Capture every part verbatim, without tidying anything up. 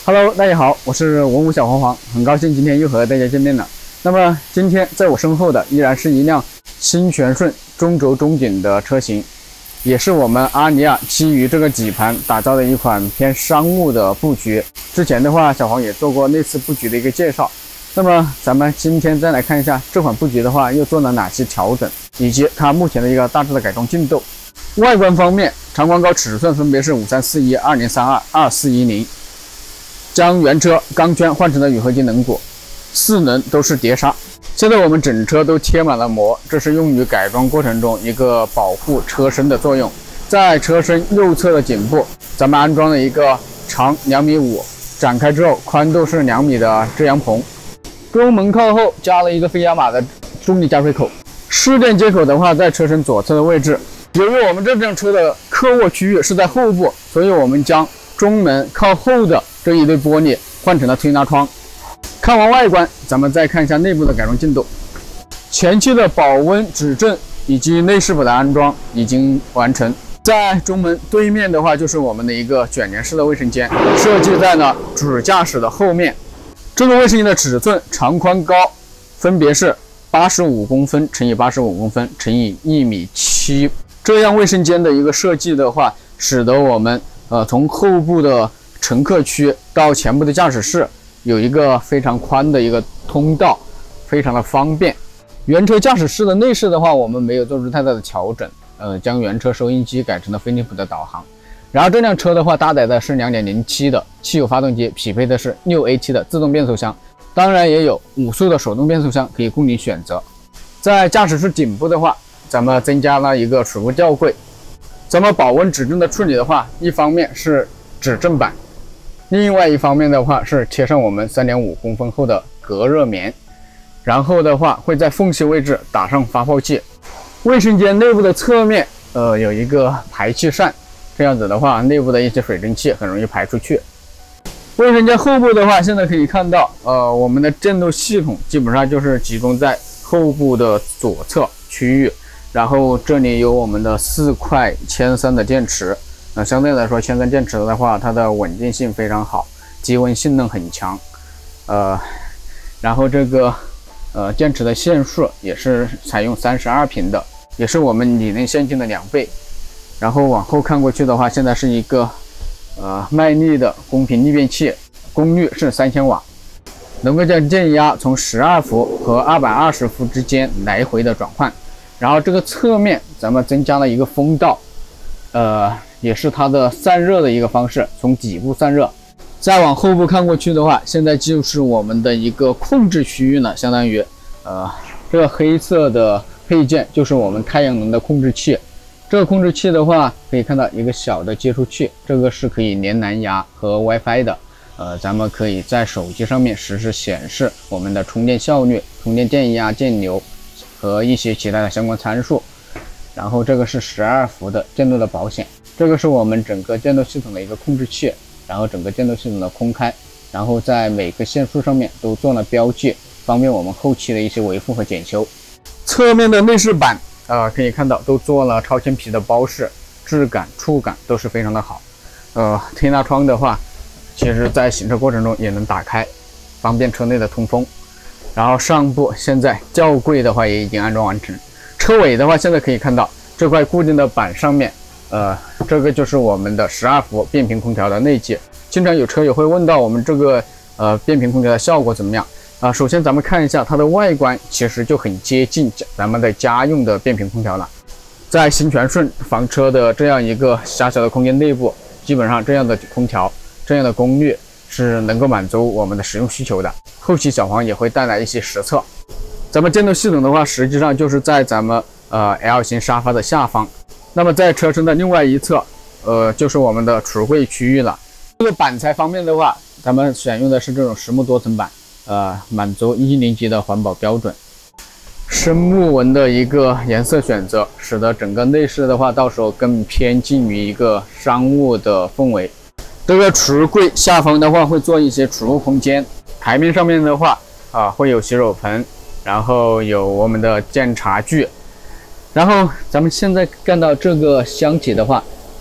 Hello， 大家好，我是文武小黄黄，很高兴今天又和大家见面了。那么今天在我身后的依然是一辆新全顺中轴中景的车型，也是我们阿尼亚基于这个底盘打造的一款偏商务的布局。之前的话，小黄也做过类似布局的一个介绍。那么咱们今天再来看一下这款布局的话，又做了哪些调整，以及它目前的一个大致的改装进度。外观方面，长宽高尺寸分别是五三四一、二零三二、二四一零。将原车钢圈换成了铝合金轮毂，四轮都是碟刹。现在我们整车都贴满了膜，这是用于改装过程中一个保护车身的作用。在车身右侧的颈部，咱们安装了一个长两米五，展开之后宽度是两米的遮阳棚。中门靠后加了一个飞亚马的重力加水口。湿电接口的话，在车身左侧的位置。由于我们这辆车的客卧区域是在后部，所以我们将中门靠后的这一对玻璃换成了推拉窗。看完外观，咱们再看一下内部的改装进度。前期的保温指正以及内饰板的安装已经完成。在中门对面的话，就是我们的一个卷帘式的卫生间，设计在了主驾驶的后面。这个卫生间的尺寸长宽高分别是八十五公分乘以八十五公分乘以一米七。这样卫生间的一个设计的话，使得我们呃从后部的乘客区到前部的驾驶室有一个非常宽的一个通道，非常的方便。原车驾驶室的内饰的话，我们没有做出太大的调整，呃，将原车收音机改成了飞利浦的导航。然后这辆车的话，搭载的是 二点零 T 的汽油发动机，匹配的是 六 A T 的自动变速箱，当然也有五速的手动变速箱可以供你选择。在驾驶室颈部的话，咱们增加了一个储物吊柜。咱们保温指正的处理的话，一方面是指正板，另外一方面的话是贴上我们 三点五公分厚的隔热棉，然后的话会在缝隙位置打上发泡剂。卫生间内部的侧面呃有一个排气扇，这样子的话内部的一些水蒸气很容易排出去。卫生间后部的话，现在可以看到呃我们的电路系统基本上就是集中在后部的左侧区域，然后这里有我们的四块铅酸的电池。那相对来说，铅酸电池的话，它的稳定性非常好，低温性能很强。呃，然后这个呃电池的线数也是采用三十二平的，也是我们理念线径的两倍。然后往后看过去的话，现在是一个呃迈力的公平逆变器，功率是三千瓦，能够将电压从十二伏和二百二十伏之间来回的转换。然后这个侧面咱们增加了一个风道，呃。也是它的散热的一个方式，从底部散热。再往后部看过去的话，现在就是我们的一个控制区域了，相当于，呃，这个黑色的配件就是我们太阳能的控制器。这个控制器的话，可以看到一个小的接触器，这个是可以连蓝牙和 WiFi 的。呃，咱们可以在手机上面实时显示我们的充电效率、充电电压、电流和一些其他的相关参数。然后这个是十二伏的电路的保险。这个是我们整个电路系统的一个控制器，然后整个电路系统的空开，然后在每个线束上面都做了标记，方便我们后期的一些维护和检修。侧面的内饰板，呃，可以看到都做了超纤皮的包饰，质感、触感都是非常的好。呃，推拉窗的话，其实在行车过程中也能打开，方便车内的通风。然后上部现在轿柜的话也已经安装完成。车尾的话，现在可以看到这块固定的板上面。呃，这个就是我们的十二伏变频空调的内机。经常有车友会问到我们这个呃变频空调的效果怎么样啊、呃？首先咱们看一下它的外观，其实就很接近咱们的家用的变频空调了。在新全顺房车的这样一个狭小的空间内部，基本上这样的空调、这样的功率是能够满足我们的使用需求的。后期小黄也会带来一些实测。咱们电动系统的话，实际上就是在咱们呃 L 型沙发的下方。那么在车身的另外一侧，呃，就是我们的橱柜区域了。这个板材方面的话，咱们选用的是这种实木多层板，呃，满足一零级的环保标准。深木纹的一个颜色选择，使得整个内饰的话，到时候更偏近于一个商务的氛围。这个橱柜下方的话，会做一些储物空间。台面上面的话，啊、呃，会有洗手盆，然后有我们的鉴茶具。然后咱们现在看到这个箱体的话，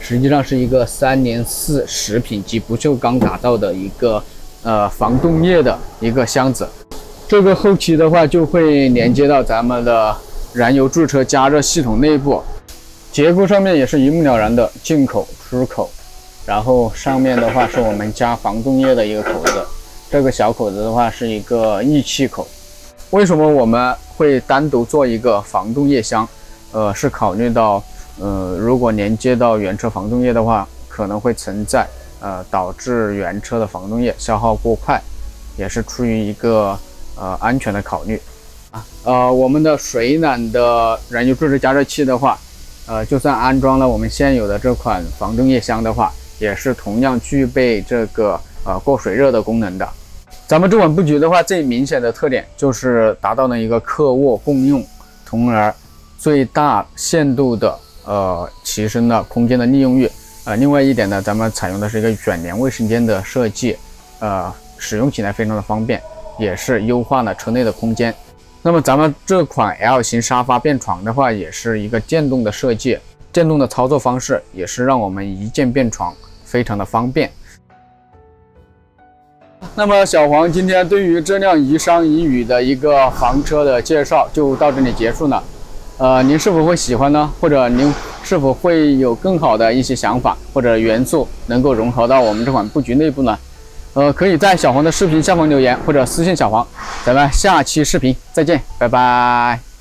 实际上是一个三零四食品级不锈钢打造的一个呃防冻液的一个箱子。这个后期的话就会连接到咱们的燃油驻车加热系统内部，结构上面也是一目了然的进口、出口。然后上面的话是我们加防冻液的一个口子，这个小口子的话是一个易气口。为什么我们会单独做一个防冻液箱？呃，是考虑到，呃，如果连接到原车防冻液的话，可能会存在呃导致原车的防冻液消耗过快，也是出于一个呃安全的考虑啊。呃，我们的水暖的燃油驻车加热器的话，呃，就算安装了我们现有的这款防冻液箱的话，也是同样具备这个呃过水热的功能的。咱们这款布局的话，最明显的特点就是达到了一个客卧共用，从而最大限度的呃提升了空间的利用率。呃，另外一点呢，咱们采用的是一个卷帘卫生间的设计，呃，使用起来非常的方便，也是优化了车内的空间。那么咱们这款 L 型沙发便床的话，也是一个渐冻的设计，渐冻的操作方式也是让我们一键便床。非常的方便。那么小黄今天对于这辆宜商宜宇的一个房车的介绍就到这里结束了。呃，您是否会喜欢呢？或者您是否会有更好的一些想法或者元素能够融合到我们这款布局内部呢？呃，可以在小黄的视频下方留言或者私信小黄。咱们下期视频再见，拜拜。